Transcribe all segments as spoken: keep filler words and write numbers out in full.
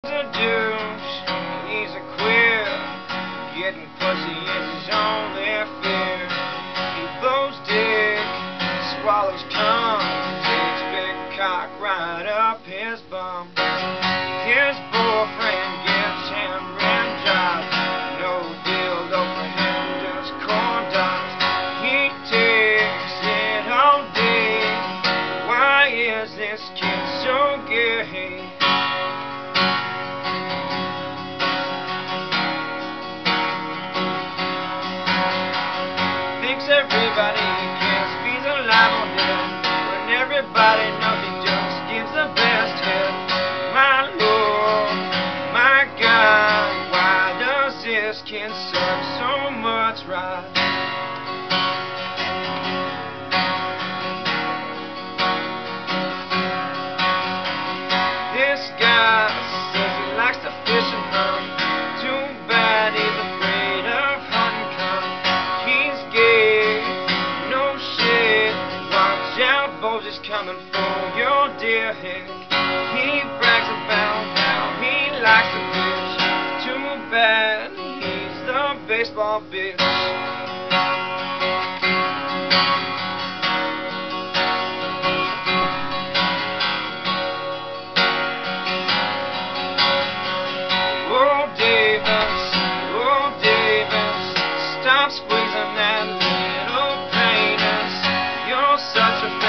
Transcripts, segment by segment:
a douche, he's a queer. Getting pussy is his only fear. He blows dick, swallows cum, takes big cock right up his bum. His boyfriend gives him rim jobs, no dildo for him, just corn dogs. He takes it all day. Why is this kid so gay? Everybody cares if he's alive or dead, when everybody knows he just gives the best hit. My Lord, my God, why does this kid serve so much right? This guy says he likes to fish and hunt. Too bad he's afraid of hunting cum. He's gay. Bones is coming for your dear head. He brags about how he likes to pitch. Too bad he's the baseball bitch. Oh Davis, oh Davis, stop squeezing that little penis. You're such a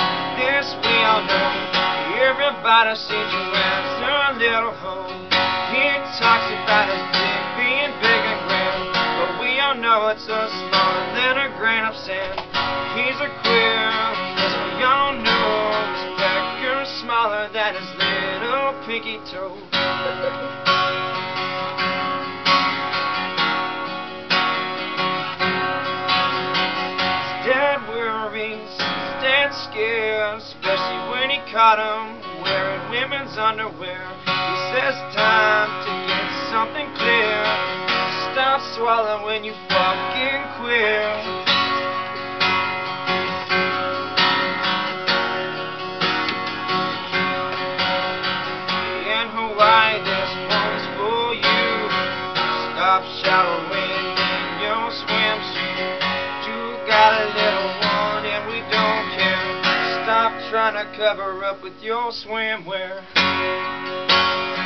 everybody sees you as a little hoe. He talks about his dick being big and grand, but we all know it's a smaller than a grain of sand. He's a queer, as we all know. His pecker's smaller than his little pinky toe. His dad worries, his dad's scared, especially when he caught him wearing women's underwear. He says time to get something clear. Stop swallowing when you fucking queer. In Hawaii this one's for you. Stop showering in your swimsuit. You got a little one and we don't care. Stop trying to cover up with your swimwear.